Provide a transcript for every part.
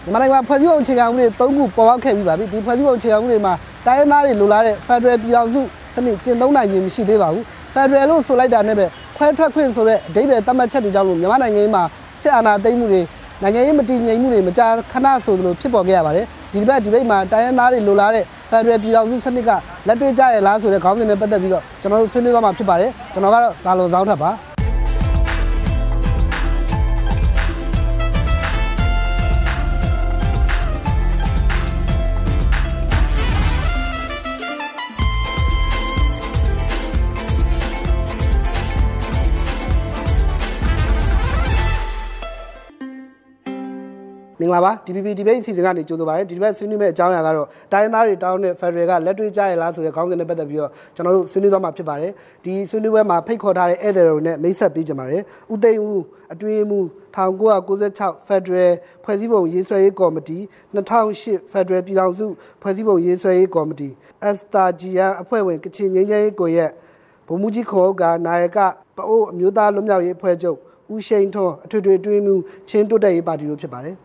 မြန်မာနိုင်ငံမှာဖွဲ့စည်းပုံအခြေခံဥပဒေ3ခုပေါ်ပေါက်ခဲ့ပြီးပါပြီဒီဖွဲ့စည်းပုံအခြေခံဥပဒေမှာတိုင်းရင်းသားတွေလိုလားတဲ့ Federal ပြည်ထောင်စုစနစ်ကျင့်သုံးနိုင်ခြင်းမရှိသေးပါဘူး Federal လို့ဆိုလိုက်တာနဲ့ပဲခွဲထွက်ခွင့်ဆိုတဲ့အဓိပ္ပာယ်သတ်မှတ်ချက်တွေကြောင့်လို့မြန်မာနိုင်ငံမှာစစ်အာဏာသိမ်းမှုတွေနိုင်ငံရေးမတည်ငြိမ်မှုတွေမကြာခဏဆိုသလိုဖြစ်ပေါ်ခဲ့ရပါတယ်ဒီဘက်မှာတိုင်းရင်းသားတွေလိုလားတဲ့ Federal ပြည်ထောင်စုစနစ်ကလက်တွေ့ကျရလားဆိုတဲ့ခေါင်းစဉ်နဲ့ပတ်သက်ပြီးတော့ကျွန်တော်တို့ဆွေးနွေးသွားမှာဖြစ်ပါတယ်ကျွန်တော်ကတော့ဒါလုံဆောင်ထပ်ပါမင်္ဂလာပါ DPP ဒီဘက်အစီအစဉ်ကနေကြိုဆိုပါရစေဒီဘက်ဆွေးနွေးမယ့်အကြောင်းအရာကတော့တိုင်းရင်းသားတွေတောင်းတဲ့ Federal ကလက်တွေ့ကျရလားဆိုတဲ့ခေါင်းစဉ်နဲ့ပတ်သက်ပြီးတော့ကျွန်တော်တို့ဆွေးနွေးသွားမှာဖြစ်ပါတယ်ဒီဆွေးနွေးပွဲမှာဖိတ်ခေါ်ထားတဲ့ဧည့်သည်တွေနဲ့မိတ်ဆက်ပေးကြပါတယ်ဦးသိန်းဦးအတွင်းမှု1996 Federal ဖွဲ့စည်းပုံရေးဆွဲရေးကော်မတီ2008 Federal ပြည်ထောင်စုဖွဲ့စည်းပုံရေးဆွဲရေးကော်မတီ Astagian အဖွဲ့ဝင်ကချင်ငြိမ်းချမ်းရေးကွန်ရက်ဗိုလ်မှူးကြီးခေါ်ကနာယကပအိုးအမျိုးသားလွတ်မြောက်ရေးအဖွဲ့ချုပ်ဦးရှိန်ထွန်းအထွေထွေအတွင်းမှုချင်းတိုးတက်ရေးပါတီတို့ဖြစ်ပါတယ်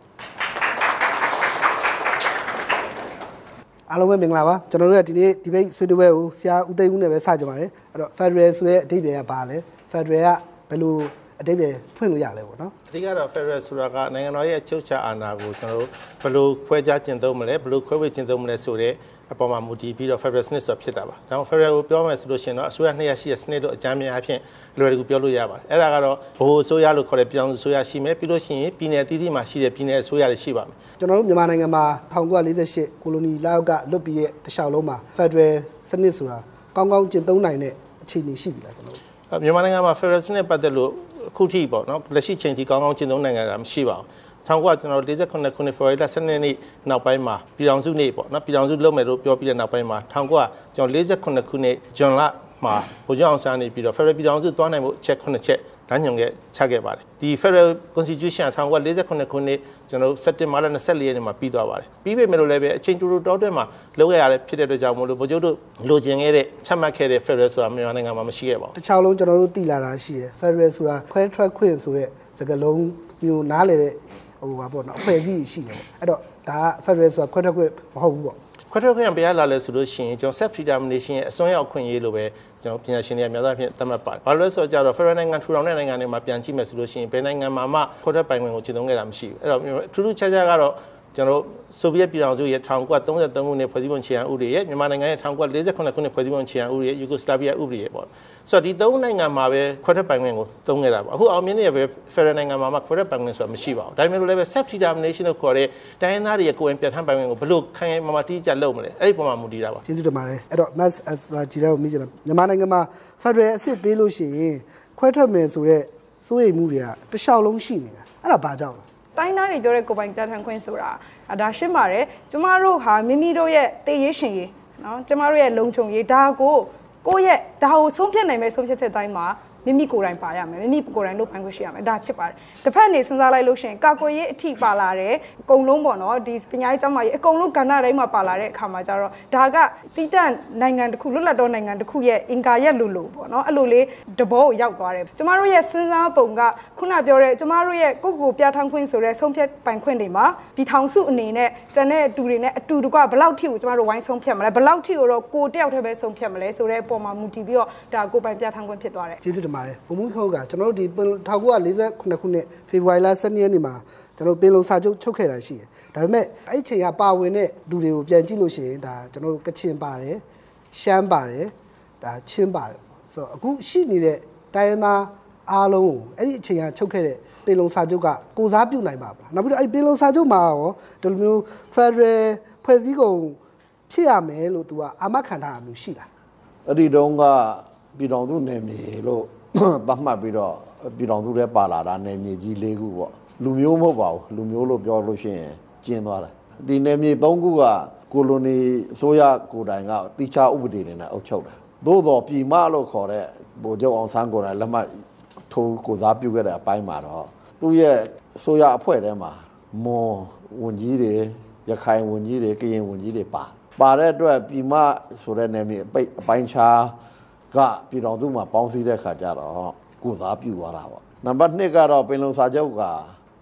အားလုံးပဲမင်္ဂလာပါကျွန်တော်တို့ကဒီနေ့ဒီဘက်ဆွေးနွေးပွဲကိုဆရာဦးသိန်းဦးနဲ့ပဲစကြပါတယ်အဲ့တော့ Federal ဆိုတဲ့အဓိပ္ပာယ်ကဘာလဲ Federal ကဘယ်လိုအဓိပ္ပာယ်ဖွင့်လို့ရလဲပေါ့နော်အဓိကတော့ Federal ဆိုတာကနိုင်ငံတော်ရဲ့အချုပ်အခြာအာဏာကိုကျွန်တော်တို့ဘယ်လိုခွဲခြားကျင့်သုံးမလဲဘယ်လိုခွဲဝေကျင့်သုံးမလဲဆိုတဲ့အပေါ်မှာမူတည်ပြီးတော့ Federal စနစ်ဆိုတာဖြစ်တာပါဒါကြောင့် Federal ကိုပြောမယ်ဆိုလို့ရှိရင်တော့အစိုးရ200ရှိတဲ့စနစ်လို့အကြမ်းများအဖြစ်လွယ်ကူပြောလို့ရပါတယ်အဲ့ဒါကတော့ဗဟိုအစိုးရလို့ခေါ်တဲ့ပြည်ထောင်စုအစိုးရရှိမယ်ပြီးလို့ရှိရင်ပြည်နယ်အသီးသီးမှာရှိတဲ့ပြည်နယ်အစိုးရတွေရှိပါမယ်ကျွန်တော်တို့မြန်မာနိုင်ငံမှာ1948ကိုလိုနီလက်အောက်ကလွတ်ပြီးတဲ့တခြားလုံးမှာ Federal စနစ်ဆိုတာကောင်းကောင်းကျင့်သုံးနိုင်တဲ့အခြေအနေရှိပြီလားကျွန်တော်တို့မြန်မာနိုင်ငံမှာ Federal စနစ်ပတ်သက်လို့အခုထိပေါ့နော်လက်ရှိချိန်ထိကောင်းကောင်းကျင့်သုံးနိုင်ကြတာမရှိပါဘူးကျွန်တော်48ခုနှစ် February 12 ရက်နေ့နောက်ပိုင်းမှာပြည်ထောင်စုနေ့ပေါ့နော်ပြည်ထောင်စုလုပ်မယ်လို့ပြောပြီးတဲ့နောက်ပိုင်းမှာကျွန်တော်48ခုနှစ်ဇွန်လမှာဗိုလ်ချုပ်အောင်ဆန်းနေပြီးတော့ Federal ပြည်ထောင်စုသွားနိုင်မှုအချက်9ချက်တန်းညွန်ခဲ့ချခဲ့ပါတယ်ဒီ Federal Constitution 1948ခုနှစ်ကျွန်တော်စက်တင်ဘာလ24ရက်နေ့မှာပြီးသွားပါတယ်ပြီးပေမဲ့လို့လည်းပဲအချိန်တူတောတွင်းမှာလုပ်ခဲ့ရတဲ့ဖြစ်တဲ့အတွက်ကြောင့်မို့လို့ဗိုလ်ချုပ်တို့လိုချင်ခဲ့တဲ့ချမှတ်ခဲ့တဲ့ Federal ဆိုတာမြန်မာနိုင်ငံမှာမရှိခဲ့ပါဘူးတခြားလုံးကျွန်တော်တို့သိလာတာရှိတယ် Federal ဆိုတာခွဲထွက်ခွင့်ဆိုတဲ့စကားလုံးမျိုးနားလည်တဲ့ဟိုပါပေါ့နော်အဖွဲ့အစည်းရှိတယ်ပေါ့အဲ့တော့ဒါက Federal ဆိုတာခွဲထွက်ခွင့်မဟုတ်ဘူးပေါ့ခွဲထွက်ခွင့်ဘယ်လာလဲဆိုလို့ရှိရင်ကျွန်တော် self determination ရဲ့အစွန်းရောက်ခွင့်ရေးလို့ပဲကျွန်တော်ပညာရှင်တွေကများသောအားဖြင့်သတ်မှတ်ပါတယ်ဘာလို့လဲဆိုတော့ကြတော့ Federal နိုင်ငံထူထောင်တဲ့နိုင်ငံတွေမှာပြန်ကြည့်မယ်ဆိုလို့ရှိရင်ဘယ်နိုင်ငံမှာမှခွဲထွက်ပိုင်ခွင့်ကိုကျင့်သုံးခဲ့တာမရှိဘူးအဲ့တော့ထူးထူးခြားခြားကတော့ကျွန်တော်ဆိုဗီယက်ပြည်ထောင်စုရဲ့1933ခုနှစ်ဖွဲ့စည်းပုံခြေခံဥပဒေရဲ့မြန်မာနိုင်ငံရဲ့1948ခုနှစ်ဖွဲ့စည်းပုံခြေခံဥပဒေရဲ့ယူဂိုစလာဗီးယားဥပဒေရဲ့ပေါ့ဆိုတော့ဒီ3နိုင်ငံမှာပဲခွဲထွက်ပိုင်ခွင့်ကိုသုံးခဲ့တာပေါ့အခုအောင်မြင်နေရပဲ Federal နိုင်ငံမှာမှခွဲထွက်ပိုင်ခွင့်ဆိုတာမရှိပါဘူးဒါပေမဲ့လို့လည်းပဲ self determination လို့ခေါ်တဲ့တိုင်းရင်းသားတွေရဲ့ကိုယ်ပိုင်ပြဋ္ဌာန်းပိုင်ခွင့်ကိုဘယ်လိုခိုင်ခိုင်မာမာတိကျလုပ်မလဲအဲ့ဒီပုံမှာမူတည်တာပါကျေးဇူးတင်ပါတယ်အဲ့တော့ Mass Asajira ကိုမိချင်တာမြန်မာနိုင်ငံမှာ Federal အစ်စ်ပေးလို့ရှိရင်ခွဲထွက်မယ်ဆိုတဲ့စိုးရိမ်မှုတွေကတခြားလုံးရှိနေတာအဲ့ဒါဘာကြောင့်လဲတိုင်းသားတွေပြောတဲ့ကိုယ်ပိုင်ပြဋ္ဌာန်းခွင့်ဆိုတာဒါရှင်းပါတယ်ကျမတို့ဟာမိမိတို့ရဲ့တည်ရေးရှင်ရေးနော်ကျမတို့ရဲ့လုံခြုံရေးဒါကိုကိုယ့်ရဲ့ဒါကိုဆုံးဖြတ်နိုင်မဲ့ဆုံးဖြတ်ချက်တိုင်းမှာမိမိကိုယ်တိုင်ပါရမယ်မိမိကိုယ်တိုင်လုပ်ပိုင်ခွင့်ရှိရမယ်ဒါဖြစ်ပါတယ်တစ်ဖက်နေစဉ်းစားလိုက်လို့ရှိရင်ကာကွယ်ရေးအထိပါလာတဲ့အကုန်လုံးပေါ့နော်ဒီပညာရေးကျောင်းမှာအကုန်လုံးကဏ္ဍတိုင်းမှာပါလာတဲ့အခါမှာကျတော့ဒါကတိကျနိုင်ငံတစ်ခုလွတ်လပ်သောနိုင်ငံတစ်ခုရဲ့အင်္ဂါရက်လိုပေါ့နော်အဲ့လိုလေးတဘောကိုရောက်သွားတယ်ကျမတို့ရဲ့စဉ်းစားပုံကခုနပြောတဲ့ကျမတို့ရဲ့ကိုယ့်ကိုယ်ပြဋ္ဌာန်းခွင့်ဆိုတဲ့ဆုံးဖြတ်ပိုင်ခွင့်တွေမှာပြည်ထောင်စုအနေနဲ့ကျန်တဲ့အတူတွေနဲ့အတူတကွဘယ်လောက်ထိကိုကျမတို့ဝိုင်းဆုံးဖြတ်မလဲဘယ်လောက်ထိကိုတော့ကိုတယောက်တည်းပဲဆုံးဖြတ်မလဲဆိုတဲ့အပေါ်မှာမူတည်ပြီးတော့ဒါကိုယ်ပိုင်ပြဋ္ဌာန်းခွင့်ဖြစ်သွားတယ်ကျေးဇူးတင်ပါတယ်ဘုံမှုခေါကကျွန်တော်တို့ဒီ1948ခုနှစ်ဖေဖော်ဝါရီလ12ရက်နေ့မှာကျွန်တော်ပင်လုံစာချုပ်ချုပ်ခဲ့တာရှိတယ်ဒါပေမဲ့အဲ့ချိန်ကပါဝင်တဲ့သူတွေကိုပြန်ကြည့်လို့ရှိရင်ဒါကျွန်တော်တို့ကချင်ပါတယ်ရှမ်းပါတယ်ဒါချင်းပါတယ်ဆိုတော့အခုရှိနေတဲ့တိုင်းရင်းသားအားလုံးကိုအဲ့ဒီအချိန်ကချုပ်ခဲ့တဲ့ပင်လုံစာချုပ်ကကိုစားပြုနိုင်ပါမလားနောက်ပြီးတော့အဲ့ပင်လုံစာချုပ်မှာရောဒီလိုမျိုး Federal ဖွဲ့စည်းကုန်ဖြစ်ရမယ်လို့သူကအာမခံထားတာမျိုးရှိလားအဲ့ဒီတုန်းကပြည်တော်သူနယ်မြေလို့သတ်မှတ်ပြီးတော့ပြည်တော်သူတွေပါလာတာနယ်မြေကြီး၄ခုပေါ့လူမျိုးမဟုတ်ပါဘူးလူမျိုးလို့ပြောလို့ရှိရင်ကျင်းသွားတယ်ဒီနယ်မြေ၃ခုကကိုလိုနီအစိုးရကိုယ်တိုင်ကတိကျဥပဒေတွေနဲ့အုပ်ချုပ်တယ်သို့တော်ပြည်မလို့ခေါ်တဲ့ဗိုလ်ချုပ်အောင်ဆန်းကိုယ်တိုင်လက်မှတ်ထိုးကိုစားပြုခဲ့တဲ့အပိုင်းမှာတော့သူ့ရဲ့အစိုးရအဖွဲ့ထဲမှာမွန်ဝန်ကြီးတွေရခိုင်ဝန်ကြီးတွေကရင်ဝန်ကြီးတွေပါတဲ့အတွက်ပြည်မဆိုတဲ့နယ်မြေအပိုင်းခြားကပြည်တော်သူမှာပေါင်းစည်းတဲ့ခါကျတော့ကိုစားပြုသွားတာပေါ့နံပါတ်2ကတော့ပင်လုံစာချုပ်က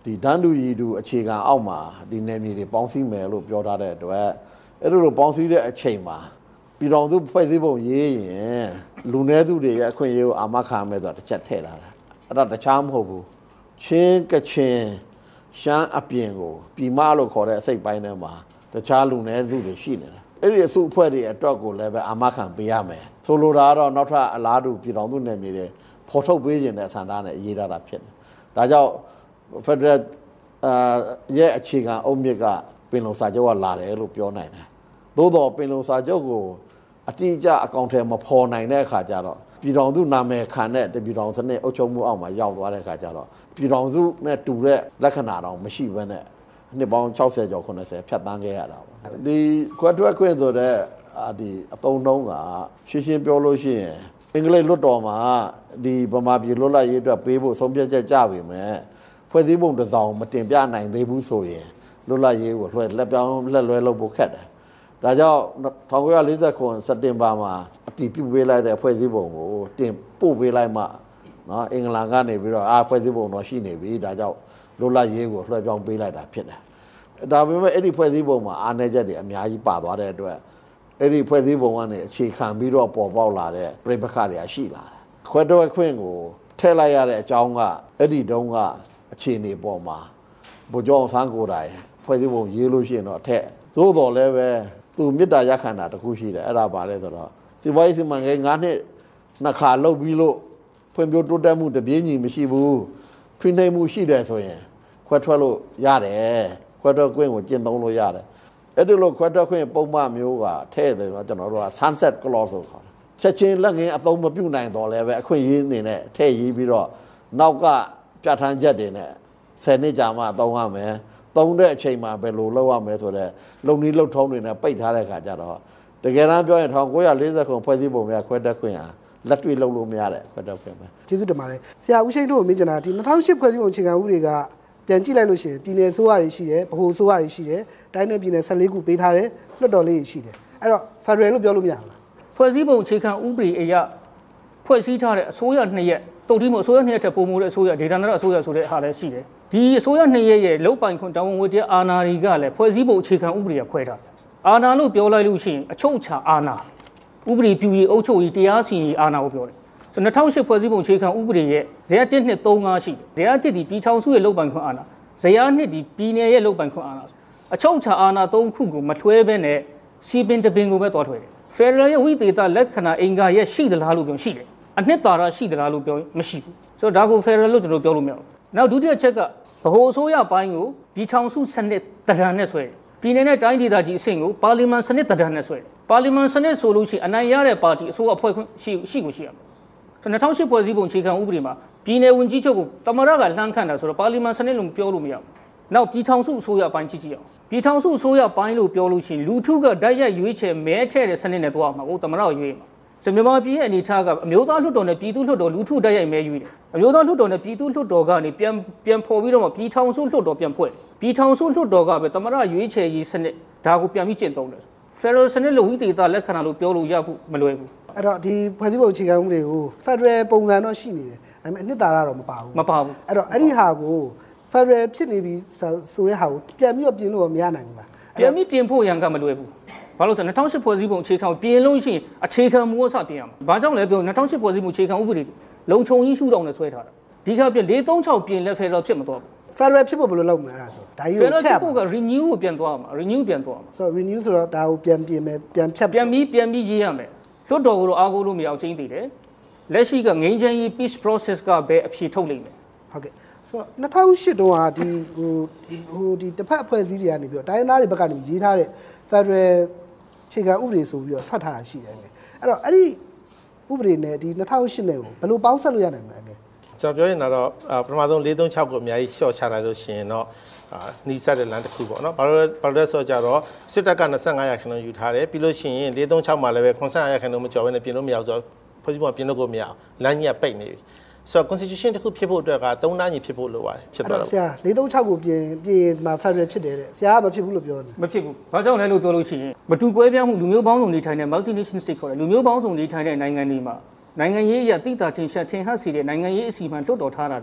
ဒီဒန်းတူရီတူအခြေခံအောက်မှာဒီနယ်မြေတွေပေါင်းစည်းမယ်လို့ပြောထားတဲ့အတွက်အဲ့လိုပေါင်းစည်းတဲ့အချိန်မှာပြည်တော်စုဖွဲ့စည်းပုံရေးရင်လူနည်းစုတွေရဲ့အခွင့်အရေးကိုအာမခံမယ်ဆိုတာတစ်ချက်ထည့်ထားတာအဲ့ဒါတခြားမဟုတ်ဘူးချင်းကချင်ရှမ်းအပြင်ကိုပြည်မလို့ခေါ်တဲ့အစိတ်ပိုင်းထဲမှာတခြားလူနည်းစုတွေရှိနေတာအဲ့ဒီအစုအဖွဲ့တွေအတွက်ကိုလည်းပဲအာမခံပေးရမယ်ဆိုလိုတာကတော့နောက်ထပ်အလားတူပြည်တော်စုနယ်မြေတွေဖော်ထုတ်ပေးခြင်းတဲ့ဆန္ဒနဲ့ရေးထားတာဖြစ်တယ်ဒါကြောင့် Federal ရဲ့အခြေခံအုတ်မြစ်ကပင်လုံစာချုပ်ကလာတယ်လို့ပြောနိုင်တယ်သို့တော့ပင်လုံစာချုပ်ကိုအတိအကျအကောင့်ထဲမဖော်နိုင်တဲ့အခါကျတော့ပြည်တော်စုနာမည်ခံတဲ့ပြည်တော်စနစ်အုပ်ချုပ်မှုအောက်မှာရောက်သွားတဲ့အခါကျတော့ပြည်တော်စုနဲ့တူတဲ့လက္ခဏာတော့မရှိဘဲနဲ့နှစ်ပေါင်း60ကျော်90ဖြတ်တန်းခဲ့ရတာပေါ့ဒီခွဲထွက်ခွင့်ဆိုတဲ့ဒီအသုံးနှုန်းကရှင်းရှင်းပြောလို့ရှိရင်အင်္ဂလိပ်လွတ်တော်မှာဒီဗမာပြည်လွတ်လပ်ရေးအတွက်ပေးဖို့ဆုံးဖြတ်ချက်ကြပြီမဲ့ဖွဲ့စည်းပုံတစ်စောင်မတင်ပြနိုင်သေးဘူးဆိုရင်လွတ်လပ်ရေးကိုလက်ပြောင်းလက်လွဲလုပ်ဖို့ခက်တယ်ဒါကြောင့်1949စက်တင်ဘာမှာအတည်ပြုပေးလိုက်တဲ့ဖွဲ့စည်းပုံကိုတင်ပို့ပေးလိုက်မှနော်အင်္ဂလန်ကနေပြီးတော့ဖွဲ့စည်းပုံတော့ရှိနေပြီဒါကြောင့်လွတ်လပ်ရေးကိုလွှဲပြောင်းပေးလိုက်တာဖြစ်တယ်ဒါပေမဲ့အဲ့ဒီဖွဲ့စည်းပုံမှာအားနည်းချက်တွေအများကြီးပါသွားတဲ့အတွက်အဲ့ဒီဖွဲ့စည်းပုံကနေအခြေခံပြီးတော့ပေါ်ပေါက်လာတဲ့ပြိပခါတွေရှိလာတယ်ခွဲထွက်ခွင့်ကိုထည့်လိုက်ရတဲ့အကြောင်းကအဲ့ဒီတုန်းကအခြေအနေပေါ်မှာဗိုလ်ချုပ်အောင်ဆန်းကိုယ်တိုင်ဖွဲ့စည်းပုံရေးလို့ရှိရင်တော့ထက်သို့တော်လည်းပဲသူမေတ္တာရပ်ခံတာတခုရှိတယ်အဲ့ဒါပါလဲဆိုတော့စီပွားရေးစီမံကိန်း9နှစ်နှစ်ခါလုပ်ပြီးလို့ဖွံ့ဖြိုးတိုးတက်မှုတပြေးညီမရှိဘူးဖိနှိပ်မှုရှိတယ်ဆိုရင်ခွဲထွက်လို့ရတယ်ခွဲထွက်ခွင့်ကိုကျင့်သုံးလို့ရတယ်အဲ့ဒီလိုခွဲထွက်ခွင့်ပုံမှန်မျိုးကထဲ့တယ်တော့ကျွန်တော်တို့က sunset clause ဆိုခေါ်တယ်ချက်ချင်းလက်ငင်းအသုံးမပြုနိုင်တော့လည်းပဲအခွင့်အရေးအနေနဲ့ထဲ့ရေးပြီးတော့နောက်ကပြဋ္ဌာန်းချက်တွေနဲ့10နှစ်ကြာမှသုံးရမယ်သုံးတဲ့အချိန်မှာဘယ်လိုလုပ်ရမယ်ဆိုတော့လုံနီးလုံထုံးတွေနဲ့ပိတ်ထားတဲ့ခါကျတော့တကယ်တမ်းပြောရင်1940ခုဖွဲ့စည်းပုံကခွဲထွက်ခွင့်ဟာလက်တွေ့လုပ်လို့မရတဲ့ခွဲထွက်ခွင့်ပဲကျေးဇူးတင်ပါတယ်ဆရာဦးရှိန်တို့ကိုမေးချင်တာဒီ2008ဖွဲ့စည်းပုံအခြေခံဥပဒေကပြန်ကြည့်လိုက်လို့ရှိရင်ပြည်နယ်ဆိုးရတွေရှိတယ်ဗဟိုဆိုးရတွေရှိတယ်တိုင်းနယ်ပြည်နယ်14ခုပေးထားတယ်လွှတ်တော်လေးရှိတယ်အဲ့တော့ Federal လို့ပြောလို့မရဘူးလားဖွဲ့စည်းပုံအခြေခံဥပဒေအရဖွဲ့စည်းထားတဲ့အစိုးရ2ရက်တုတ်တိမို့အစိုးရ2ရက်ထက်ပိုမိုတဲ့အစိုးရဒေသနာအစိုးရဆိုတဲ့ဟာလည်းရှိတယ်ဒီအစိုးရ2ရက်ရဲ့လုံပိုင်ခွင့်တာဝန်ဝတ္တရားအာဏာတွေကလည်းဖွဲ့စည်းပုံအခြေခံဥပဒေကခွဲထားတယ်အာဏာလို့ပြောလိုက်လို့ရှိရင်အချုပ်အခြာအာဏာဥပဒေပြုရေးအုပ်ချုပ်ရေးတရားစီရင်ရေးအာဏာကိုပြောတယ်ဆို2008ဖွဲ့စည်းပုံအခြေခံဥပဒေရဲ့ဇယား1နှစ်35ရှိတယ်ဇယား1ဒီပြည်ထောင်စုရဲ့လုံပိုင်ခွင့်အာဏာဇယား2ဒီပြည်နယ်ရဲ့လုံပိုင်ခွင့်အာဏာအချုပ်အခြာအာဏာ3ခုကိုမထွဲဘဲနဲ့စီပင်တပင်ကိုပဲတွားထွဲတယ်ဖက်ဒရယ်ရဲ့ဝိသေသလက္ခဏာအင်္ဂါရဲ့ရှိသလားလို့ပြောရှိတယ်အနှစ်သာရရှိသလားလို့ပြောမရှိဘူးဆိုတော့ဒါကိုဖက်ဒရယ်လို့ကျွန်တော်ပြောလို့မရဘူးနောက်ဒုတိယချက်ကဗဟိုအစိုးရပိုင်းကိုပြည်ထောင်စုစနစ်တဒံနဲ့ဆွဲတယ်ပြည်နယ်နဲ့တိုင်းဒေသကြီးအဆင့်ကိုပါလီမန်စနစ်တဒံနဲ့ဆွဲတယ်ပါလီမန်စနစ်ဆိုလို့ရှိရင်အနိုင်ရတဲ့ပါတီအစိုးရအဖွဲ့ခွင့်ရှိကိုရှိရမယ်ဆိုတော့2008ဖွဲ့စည်းပုံအခြေခံဥပဒေမှာပြည်နယ်ဝန်ကြီးချုပ်ကိုတမရကလှမ်းခန့်တာဆိုတော့ပါလီမန်စနစ်လို့ပြောလို့မရဘူးနောက်ပြည်ထောင်စုအစိုးရပိုင်းကြည့်အောင်ပြည်ထောင်စုအစိုးရပိုင်းလို့ပြောလို့ရှိရင်လူထုကတိုက်ရိုက်ရွေးချယ်မဲထည့်တဲ့စနစ်နဲ့တွားမှာကိုတမရကိုရွေးမှာဆိုမြန်မာပြည်ရဲ့အနေအထားကအမျိုးသားလွှတ်တော်နဲ့ပြည်သူ့လွှတ်တော်လူထုတိုက်ရိုက်မဲရွေးတယ်အမျိုးသားလွှတ်တော်နဲ့ပြည်သူ့လွှတ်တော်ကနေပြန်ဖော်ပြီးတော့မှပြည်ထောင်စုလွှတ်တော်ပြန်ဖွဲ့ပြည်ထောင်စုလွှတ်တော်ကပဲတမရရွေးချယ်ရေးစနစ်ဒါကိုပြန်ပြီးကျင့်သုံးတယ်ဖက်ဒရယ်စနစ်လို့ဝိသေသလက္ခဏာလို့ပြောလို့ရဖို့မလွယ်ဘူးအဲ့တော့ဒီဖွဲ့စည်းပုံအခြေခံဥပဒေကို Federal ပုံစံတော့ရှိနေတယ်ဒါပေမဲ့အနှစ်သာရတော့မပါဘူးအဲ့တော့အဲ့ဒီဟာကို Federal ဖြစ်နေပြီဆိုတဲ့ဟာကိုပြန်ပြီးတော့ပြင်လို့မရနိုင်ဘူးလားပြန်ပြီးပြင်ဖို့ရန်ကမလွယ်ဘူးဘာလို့ဆို2008ဖွဲ့စည်းပုံအခြေခံကိုပြင်လို့ရှိရင်အခြေခံမူအစပြင်ရမှာဘာကြောင့်လဲပြော2008ဖွဲ့စည်းပုံအခြေခံဥပဒေလုံခြုံရေးရှုထောင့်နဲ့ဆွဲထားတာဒီခါပြင်436ပြင်လက်ဖက်တော့ဖြစ်မသွားဘူး Federal ဖြစ်ဖို့ဘယ်လိုလုပ်မလဲအဲ့ဒါဆိုဒါကြီးကိုဖြတ်ဖို့က renew ကိုပြန်သွားမှာ renew ပြန်သွားမှာဆိုတော့ renew ဆိုတော့ဒါကိုပြန်ပြင်မယ်ပြန်ဖြတ်ပြန်ပြီးရေးရမယ်လွှတ်တော်ကိုတော့အားကိုးလို့မရအောင်ချင်းသိတယ်လက်ရှိကငြိမ်းချမ်းရေး peace process ကပဲအဖြေထုတ်လိမ့်မယ်ဟုတ်ကဲ့ဆိုတော့2008တုန်းကဒီတစ်ဖက်အဖွဲ့အစည်းတွေကနေပြီးတော့တိုင်းသားတွေဘက်ကနေရေးထားတဲ့ Federal ခြေခံဥပဒေဆိုပြီးတော့ထွက်ထားတာရှိတယ်လေအဲ့တော့အဲ့ဒီဥပဒေနဲ့ဒီ2008နဲ့ကိုဘယ်လိုပေါင်းဆက်လို့ရနိုင်မလဲကျွန်တော်ပြောရင်တော့ပထမဆုံး436ကိုအများကြီးရှော့ချလိုက်လို့ရှိရင်တော့နီးစပ်တဲ့လမ်းတစ်ခုပေါ့နော်ဘာလို့လဲဆိုတော့စစ်တပ်က25%ယူထားတယ်ပြီးလို့ရှိရင်436မှာလည်းပဲ95%မကျော်ဘဲနဲ့ပြင်လို့မရအောင်ဆိုတော့ဖွဲ့စည်းပုံပြင်လို့ကိုမရအောင်လမ်းကြီးကပိတ်နေပြီဆိုတော့ constitution တစ်ခုဖြစ်ဖို့အတွက်က3နားညီဖြစ်ဖို့လိုပါတယ်ဖြစ်သွားတော့ဆရာ436ကိုပြင်မှာ Federal ဖြစ်တယ်တဲ့ဆရာကမဖြစ်ဘူးလို့ပြောတယ်မဖြစ်ဘူးဘာကြောင့်လဲလို့ပြောလို့ရှိရင်မတူကွဲပြားမှုလူမျိုးပေါင်းစုံနေထိုင်တဲ့ multinational state ခေါ်တယ်လူမျိုးပေါင်းစုံနေထိုင်တဲ့နိုင်ငံတွေမှာနိုင်ငံရေးအရာတိတာတင်ရှက်ထင်ဟပ်စီတဲ့နိုင်ငံရေးအစီအမံလွှတ်တော်ထားတာဒီ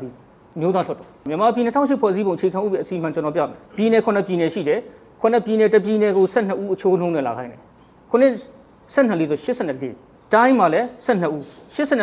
မျိုးသားထွက်တော့မြန်မာပြည်2008ဖွဲ့စည်းပုံအခြေခံဥပဒေအစီအမံကျွန်တော်ပြမယ်ပြည်နယ်9ပြည်နယ်ရှိတယ်9ပြည်နယ်တစ်ပြည်နယ်ကို12ဦးအချိုးနှုံးနဲ့လာခိုင်းတယ်9 12ဆို84တိုင်းမှာလည်း12ဦး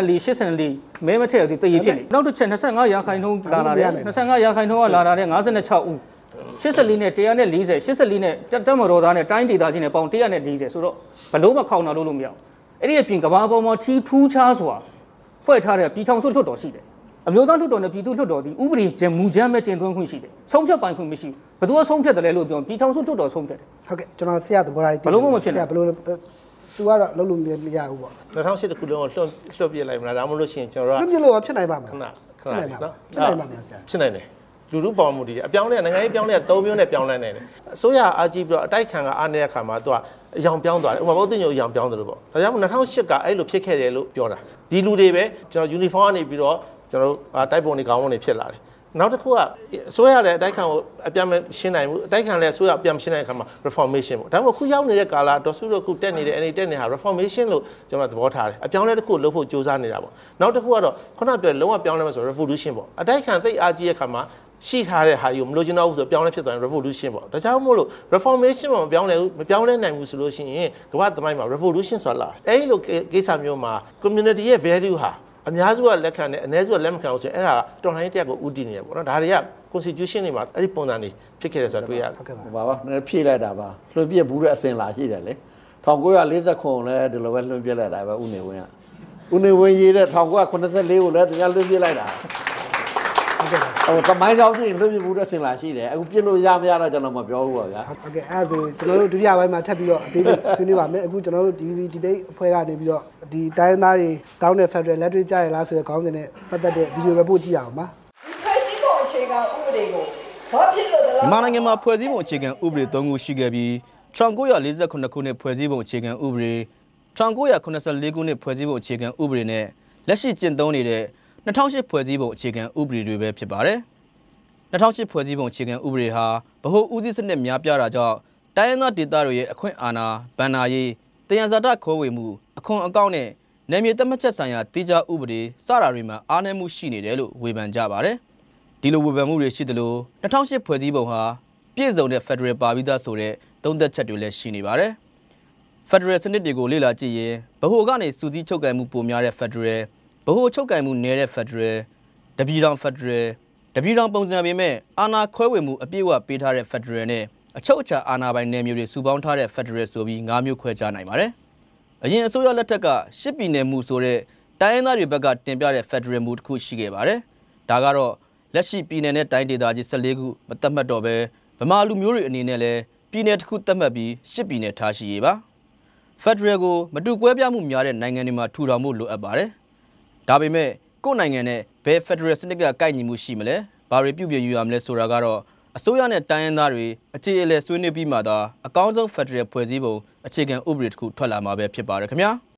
84မဲမထည့်ရသေးတည်ရဖြစ်နေနောက်တစ်ချက်25ရာခိုင်နှုန်းလာတယ်25ရာခိုင်နှုန်းကလာတာတဲ့56ဦး84နဲ့140 84နဲ့တက်မတော်သားနဲ့တိုင်းဒေသကြီးနဲ့ပေါင်း140ဆိုတော့ဘလို့မခေါင်တာလို့မရဘူးအဲ့ဒီအပြင်ကဘာပေါ်မှာထီထူးခြားစွာဖွဲ့ထားတဲ့ပြည်ထောင်စုလွှတ်တော်ရှိတယ်အမျိုးသားလွှတ်တော်နဲ့ပြည်သူ့လွှတ်တော်ဒီဥပဒေကျမူကြမ်းမဲ့တင်သွင်းခွင့်ရှိတယ်ဆုံးဖြတ်ပိုင်ခွင့်မရှိဘူးဘယ်သူကဆုံးဖြတ်တယ်လဲလို့ပြောပြည်ထောင်စုလွှတ်တော်ဆုံးဖြတ်တယ်ဟုတ်ကဲ့ကျွန်တော်ဆရာသဘောထားဘလို့မဖြစ်ဆရာဘလို့သူကတော့လုံးလုံးမရဘူးပေါ့ 2008ခုလုံးကိုလွှတ်ပြလိုက်မလားဒါမှမဟုတ်ရှင်ကျွန်တော်ကလွှတ်ပြလို့ဖြစ်နိုင်ပါမလားခဏနော်ဖြစ်နိုင်ပါမလားဆရာဖြစ်နိုင်တယ်လူလူပေါင်းမှုတွေအပြောင်းလဲနိုင်ငံရေးပြောင်းလဲ3မျိုးနဲ့ပြောင်းလဲနေတယ်အစိုးရအားကြီးပြီးတော့အတိုက်ခံကအားနေတဲ့ခါမှာသူကအယောင်ပြောင်းသွားတယ်ဥပမာဘုတ်တင်ညိုအယောင်ပြောင်းတယ်လို့ပေါ့ဒါကြောင့်2008ကအဲ့လိုဖြစ်ခဲ့တယ်လို့ပြောတာဒီလူတွေပဲကျွန်တော် uniform ကနေပြီးတော့ကျွန်တော်တိုက်ပုံတွေခေါင်းပုံတွေဖြစ်လာတယ်နောက်တစ်ခုကအစိုးရလည်းအတိုက်ခံကိုအပြတ်မရှင်းနိုင်ဘူးအတိုက်ခံလည်းအစိုးရအပြတ်မရှင်းနိုင်တဲ့ခါမှာ reformation ပေါ့ဒါမှမဟုတ်ခုရောက်နေတဲ့ကာလဒေါ်စုတို့ခုတက်နေတဲ့အနေတက်နေတာ reformation လို့ကျွန်တော်သဘောထားတယ်အပြောင်းလဲတစ်ခုလုပ်ဖို့စ조사နေတာပေါ့နောက်တစ်ခုကတော့ခုနပြောလုံးဝပြောင်းလဲမယ်ဆို revolution ပေါ့အတိုက်ခံသိအားကြီးတဲ့ခါမှာရှိထားတဲ့ဟာယူမလို့ကျွန်တော်ဘူးဆိုပြောင်းလဲဖြစ်သွားရင် revolution ပေါ့ဒါကြောင့်မို့လို့ reformation မှာမပြောင်းလဲနိုင်ဘူးဆိုလို့ရှိရင်ကမ္ဘာသမိုင်းမှာ revolution ဆိုတာလာအဲ့လိုကိစ္စမျိုးမှာ community ရဲ့ value ဟာအများစုကလက်ခံတယ်အနည်းစုကလက်မခံဘူးဆိုရင်အဲ့ဒါတော်လှန်ရေးတက်ကိုဥတည်နေရပေါ့နော်ဒါတွေက constitution တွေမှာအဲ့ဒီပုံစံတွေဖြစ်ခဲ့တယ်ဆိုတာတွေ့ရတယ်ဟုတ်ကဲ့ပါနည်းဖြည့်လိုက်တာပါလွှတ်ပြဘူးတဲ့အစဉ်လာရှိတယ်လေ1940ခုလည်းဒီလိုပဲလွှတ်ပြလိုက်တာပဲဦးနေဝင်းရေးတဲ့1984ကိုလည်းတရားလွှတ်ပြလိုက်တာဟုတ်ကဲ့တမိုင်းကြောင့်ပြင်လွှတ်ပြဘူးတဲ့အစဉ်လာရှိတယ်အခုပြစ်လို့ရမရတော့ကျွန်တော်မပြောဘူးပါဗျာဟုတ်ကဲ့အဲ့ဒါဆိုကျွန်တော်တို့ဒုတိယပိုင်းမှာထပ်ပြီးတော့အသေးစိတ်ဆွေးနွေးပါမယ်အခုကျွန်တော်တို့ DVB debate အဖွဲ့ကနေပြီးတော့ဒီတိုင်းသားတွေတောင်းတဲ့ Federal လက်တွေ့ကြရလားဆိုတဲ့ခေါင်းစဉ်နဲ့ပတ်သက်တဲ့ဗီဒီယိုပဲပို့ကြည့်အောင်ပါဖွဲ့စည်းပုံအခြေခံဥပဒေကိုဘာဖြစ်လို့လဲမြန်မာနိုင်ငံမှာဖွဲ့စည်းပုံအခြေခံဥပဒေ3ခုရှိခဲ့ပြီး1948ခုနှစ်ဖွဲ့စည်းပုံအခြေခံဥပဒေ1984ခုနှစ်ဖွဲ့စည်းပုံအခြေခံဥပဒေနဲ့လက်ရှိကျင့်သုံးနေတဲ့2008ဖွဲ့စည်းပုံအခြေခံဥပဒေတွေပဲဖြစ်ပါတယ်2008ဖွဲ့စည်းပုံအခြေခံဥပဒေဟာဗဟိုဦးစီးစနစ်များပြားတာကြောင့်တိုင်းရင်းသားဒေသတွေရဲ့အခွင့်အာဏာဗန္ဒာရေးတယံဇာတခွဲဝေမှုအခွန်အကောက်နဲ့နယ်မြေသတ်မှတ်ချက်ဆိုင်ရာတိကျဥပဒေစတာတွေမှာအားနည်းမှုရှိနေတယ်လို့ဝေဖန်ကြပါတယ်ဒီလိုဝေဖန်မှုတွေရှိသလို2008ဖွဲ့စည်းပုံဟာပြည့်စုံတဲ့ Federal ပါပြီးသားဆိုတဲ့သုံးသက်ချက်တွေလည်းရှိနေပါတယ် Federal စနစ်တွေကိုလေ့လာကြည့်ရင်ဗဟိုကနေစူးစီးချုပ်ကိုင်မှုပိုများတဲ့ Federal ဗဟိုချုပ်ကိုင်မှုနည်းတဲ့ Federal တပြည်ထောင် Federal တပြည်ထောင်ပုံစံပေမဲ့အာဏာခွဲဝေမှုအပြည့်အဝပေးထားတဲ့ Federal နဲ့အချုပ်အခြာအာဏာပိုင်နယ်မြေတွေစုပေါင်းထားတဲ့ Federal ဆိုပြီး၅မျိုးခွဲခြားနိုင်ပါတယ်အရင်အစိုးရလက်ထက်က10ပြည်နယ်မှုဆိုတဲ့တိုင်းရင်းသားတွေဘက်ကတင်ပြတဲ့ Federal မှုတစ်ခုရှိခဲ့ပါတယ်ဒါကတော့လက်ရှိပြည်နယ်နဲ့တိုင်းဒေသကြီး14ခုမသတ်မှတ်တော့ဘဲဗမာလူမျိုးတွေအနေနဲ့လည်းပြည်နယ်တစ်ခုသတ်မှတ်ပြီး10ပြည်နယ်ထားရှိရေးပါ Federal ကိုမတူကွဲပြားမှုများတဲ့နိုင်ငံတွေမှာထူထောင်မှုလိုအပ်ပါတယ်ဒါပေမဲ့ကိုယ့်နိုင်ငံနဲ့ဘယ် Federal စနစ်ကကိုက်ညီမှုရှိမလဲဘာတွေပြုပြင်ယူရမလဲဆိုတာကတော့အစိုးရနဲ့တိုင်းရင်းသားတွေအခြေအလည်ဆွေးနွေးပြီးမှသာအကောင်းဆုံး Federal ဖွဲ့စည်းပုံအခြေခံဥပဒေတစ်ခုထွက်လာမှာပဲဖြစ်ပါတယ်ခင်ဗျာ